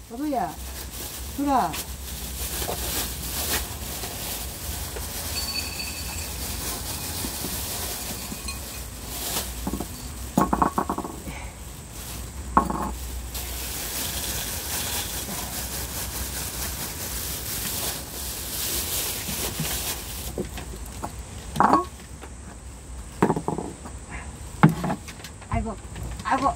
호두야, 들어. 아이고, 아이고.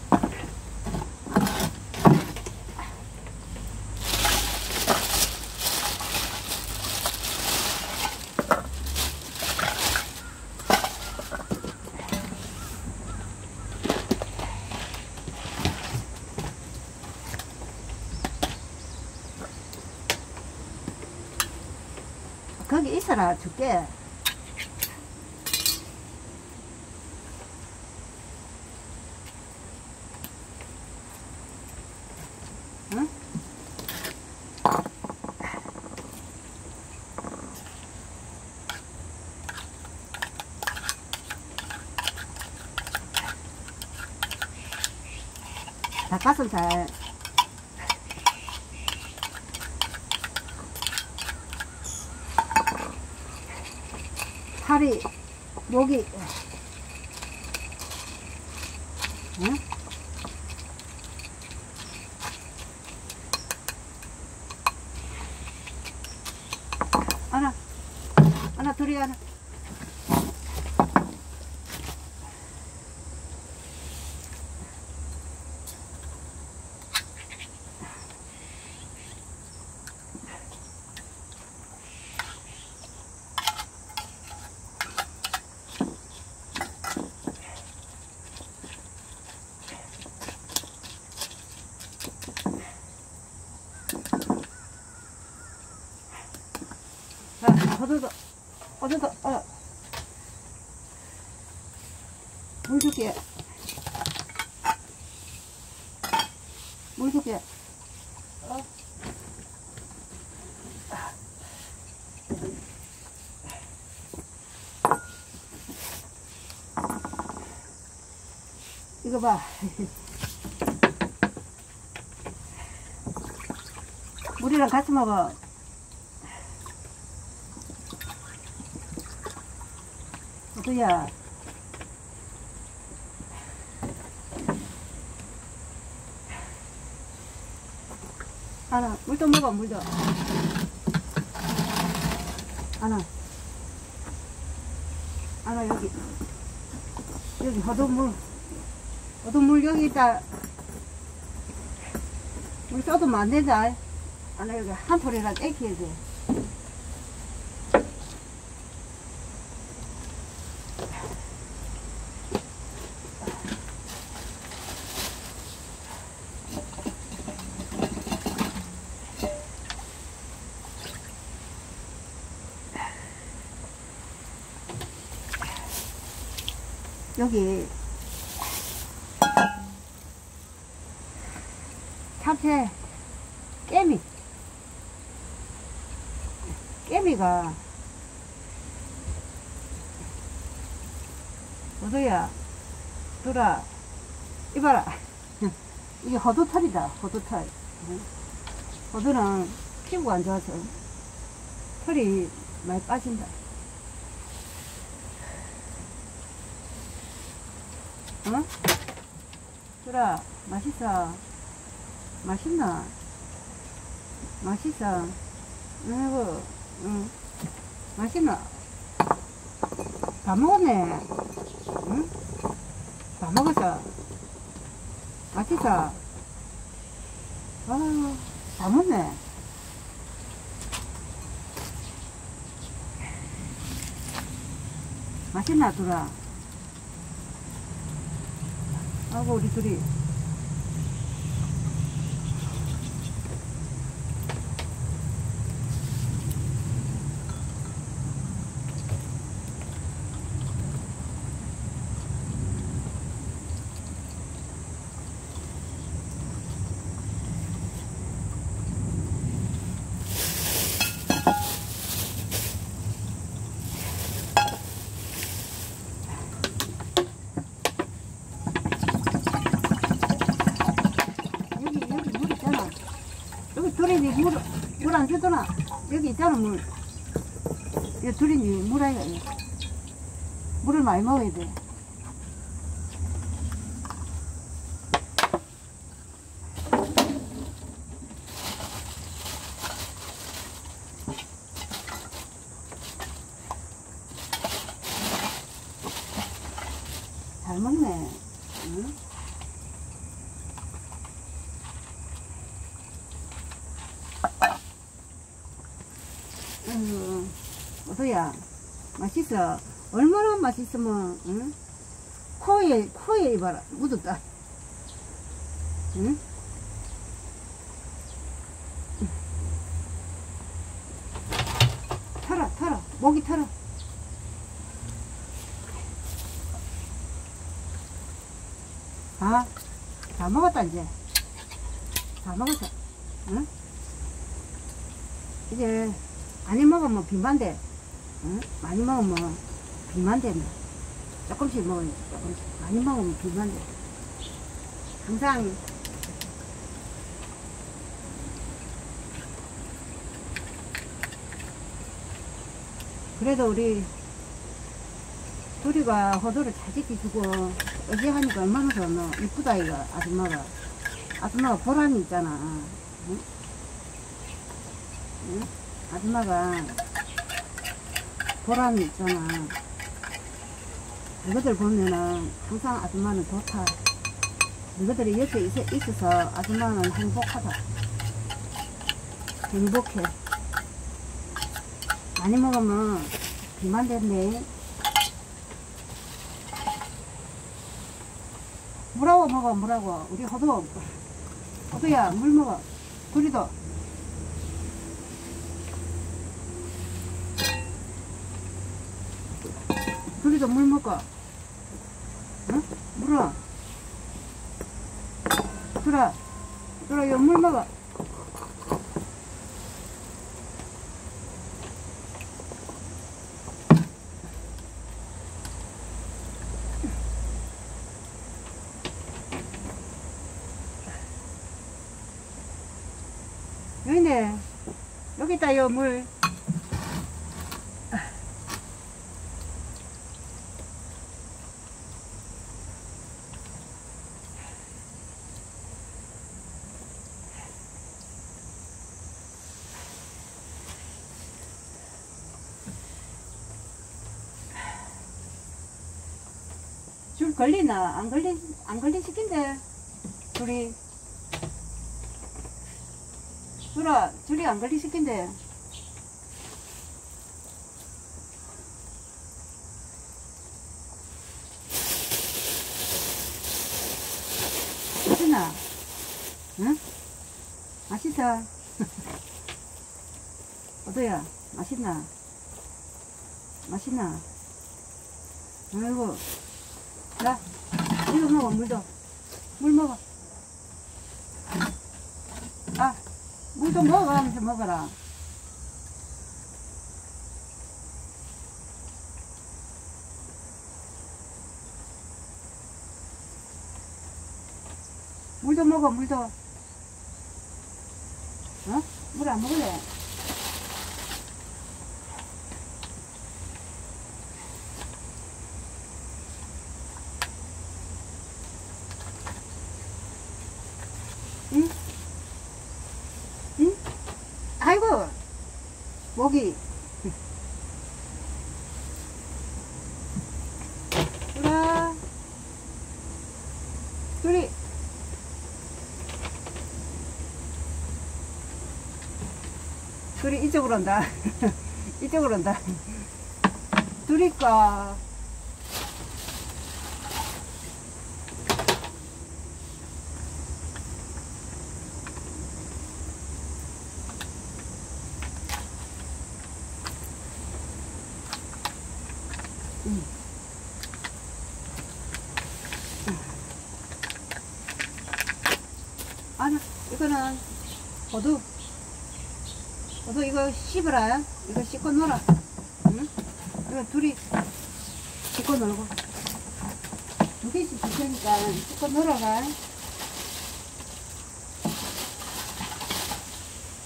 거기 있어라, 줄게. 응? 닭가슴살. 살이, 목이, 응? 하나, 둘이 하나. 자, 어디서, 물 줄게. 물 줄게. 이거 봐. 물이랑 같이 먹어. 호두야. 하나, 물도 먹어, 물도. 하나, 여기 호두물 여기 있다. 물 쏟으면 안 된다. 하나, 여기 한 톨이라도 애켜야 돼. 여기 참새 깨미가 호두야, 들어. 이봐라. 이게 호두털이다, 호두털. 호두는 피부가 안 좋아서 털이 많이 빠진다. 어? 들어. 맛있어. 맛있나? 맛있어. 아이고, 응. 맛있나? 다 먹었네. 응? 다 먹었어. 맛있어. 아유, 다 먹네. 맛있나, 둘아? 아이고, 우리 둘이. 둘이 물 안 주더나? 여기 있잖아, 물. 이 둘이 물 아이가. 물을 많이 먹어야 돼. 잘 먹네. 응? 어서야 맛있어. 얼마나 맛있으면 응? 코에 이봐라 묻었다. 응? 털어 목이 털어. 다 먹었다. 이제 다 먹었어. 응? 이제 많이 먹으면 비만돼. 응? 많이 먹으면 비만된다. 조금씩 먹어야지. 조금씩. 많이 먹으면 비만돼. 항상 그래도 우리 둘이가 호도를 잘 지켜주고 의지하니까 얼마나 좋노. 이쁘다 이거. 아줌마가 보람이 있잖아. 응? 응? 아줌마가 보람이 있잖아. 너희들 보면은 항상 아줌마는 좋다. 너희들이 옆에 있어서 아줌마는 행복하다. 행복해. 많이 먹으면 비만된대. 물하고 먹어. 물하고. 우리 호두야 물 먹어. 둘이도. 둘이도 물 먹어. 응? 물어. 들어, 이거 물 먹어. 여기네. 여기 있다, 요 물. 줄 걸리나? 안 걸린 시킨데. 줄이 안 걸린 시킨데. 맛있나? 응? 맛있어. 어떠야? 맛있나? 아이고. 자, 이거 먹어. 물 먹어. 물 좀 먹어가면서 먹어라. 물도 먹어. 어? 물 안 먹을래? 응? 아이고, 목이. 둘이 이쪽으로 온다. 이쪽으로 온다. 둘이까. 아니, 이거는 호두 이거 씹어라. 이거 씹고 놀아. 응? 이거 둘이 씹고 놀고. 두 개씩 줄 테니까 씹고 놀아가.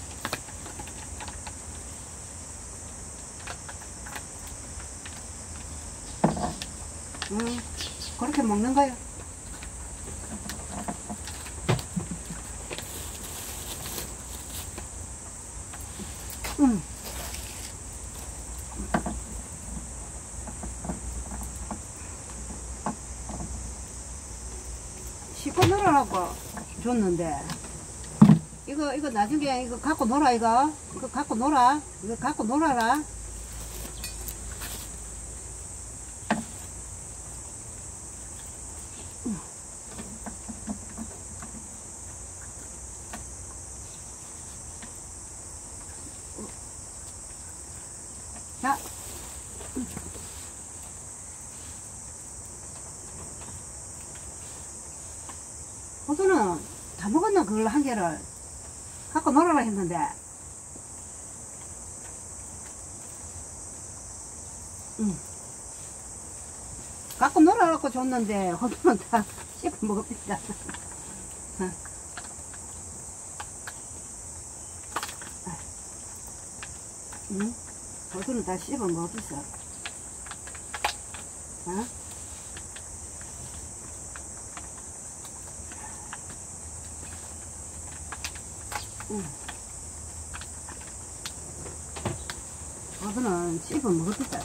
그렇게 먹는 거요. 씻고 놀으라고 줬는데 이거 나중에 이거 갖고 놀아. 이거 갖고 놀아. 이거 갖고 놀아라. 자, 호두는 다 먹었나? 그걸 한 개를 갖고 놀아라 했는데 갖고 놀아갖고 줬는데 호두는 다 씹어 먹읍니다. 호두는 다 씹어 먹었어. 호두는 씹어 먹었다.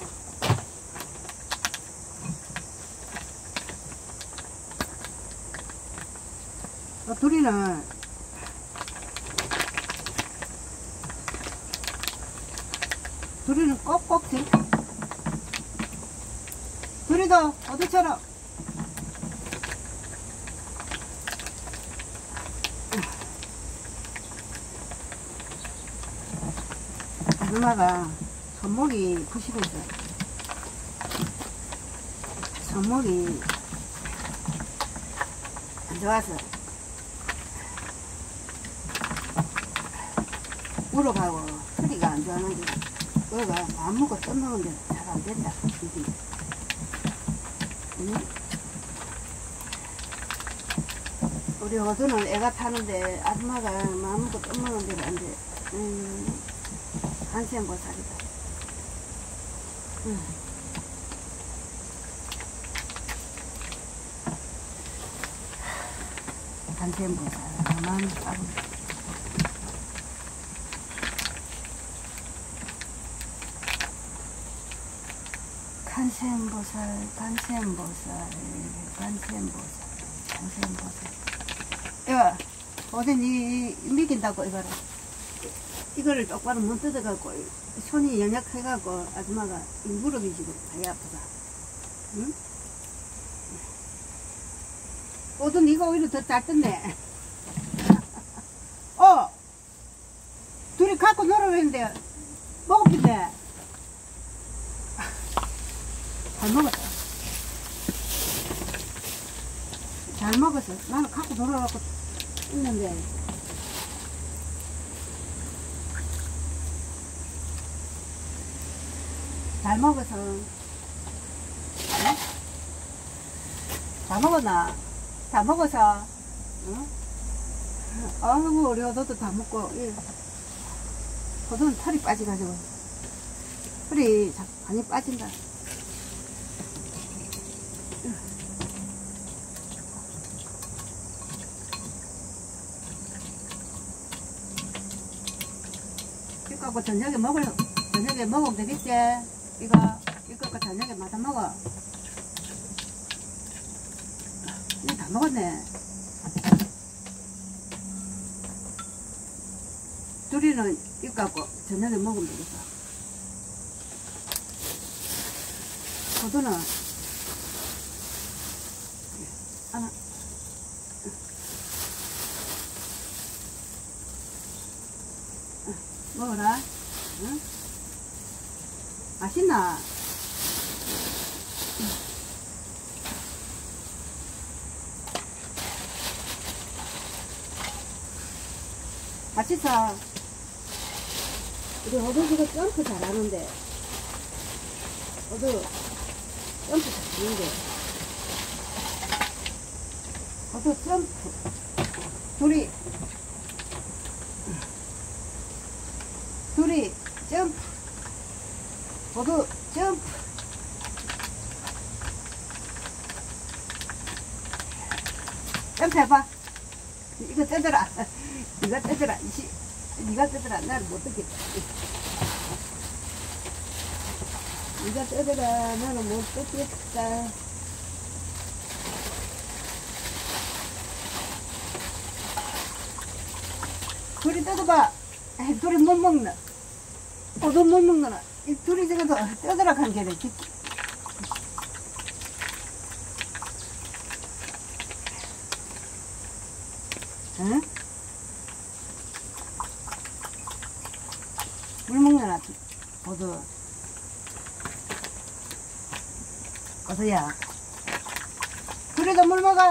둘이는 꼭꼭 둘이도 호두처럼 누나가 손목이 부실해서 손목이 안 좋아서 물어가고 허리가 안 좋아하는데 그거가 아무것도 떠먹는데 잘 안 된다. 우리 호두는 애가 타는데 아줌마가 아무것도 떠먹는데 안 돼. 한생보살이다. 한생보살 나만 따로. 간센보살. 야, 어제 니 미긴다고 이거를. 이거를 똑바로 못 뜯어갖고 손이 연약해갖고 아줌마가 이 무릎이 지금 많이 아프다. 응? 옷은 이거 오히려 더 짧던데. 둘이 갖고 놀으려 했는데 먹었는데 잘 먹었다. 잘 먹었어. 나는 갖고 놀아갖고 있는데 잘 먹어서. 다 먹었나? 다 먹어서. 아이고 우리 호두도 다 먹고. 호두는 털이 빠져가지고 털이 많이 빠진다. 이거 갖고 저녁에 먹으면 되겠지? 이거 갖고 저녁에 마다 먹어. 이거 다 먹었네. 둘이는 이거 갖고 저녁에 먹으면 되겠어. 호두는 하나. 먹어라. 응? 맛있나? 맛있어. 우리 호두지가 점프 잘하는데. 호두 점프 잘하는데. 호두 점프. 둘이 점프. 호두 점프. 점프해봐. 이거 뜯어라. 이거 뜯어라. 니가 뜯어라. 나를 못 뜯겠다. 니가 뜯어라. 나는 못 뜯겠다. 둘이 뜯어봐. 둘이 못 먹나? 너 못 먹나? 이 둘이 저거 뜯어라 한 게네. 응? 물 먹나? 어서야. 둘이도 물 먹어.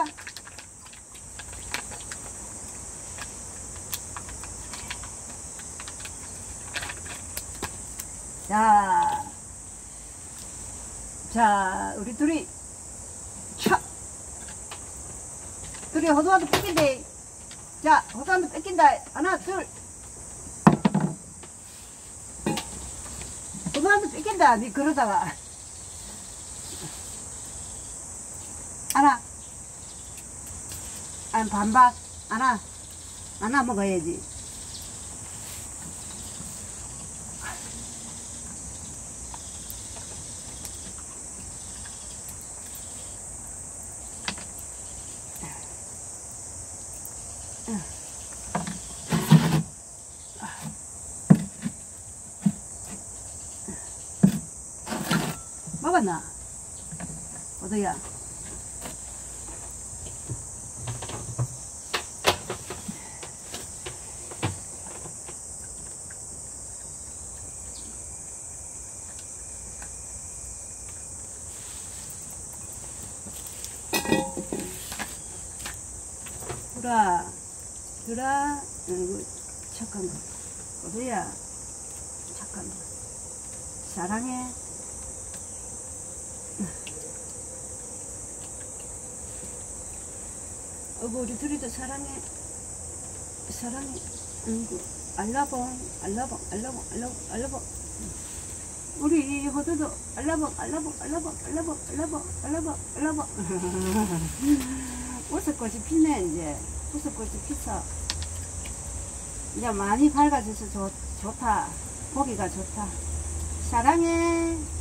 자, 우리 둘이, 둘이 호두한테 뺏긴대. 자, 호두한테 뺏긴다. 하나, 둘. 호두한테 뺏긴다. 니 그러다가. 하나. 아니, 반박. 하나 먹어야지. 먹었나? 어디야? 들아, 이거 착한 거. 어디야? 착한 거. 사랑해. 우리 둘이도 사랑해. 아이고, 알라봉. 우리 호두도 알라봉. 버섯꽃이 피네, 이제. 버섯꽃이 피서. 이제 많이 밝아져서 좋다. 보기가 좋다. 사랑해.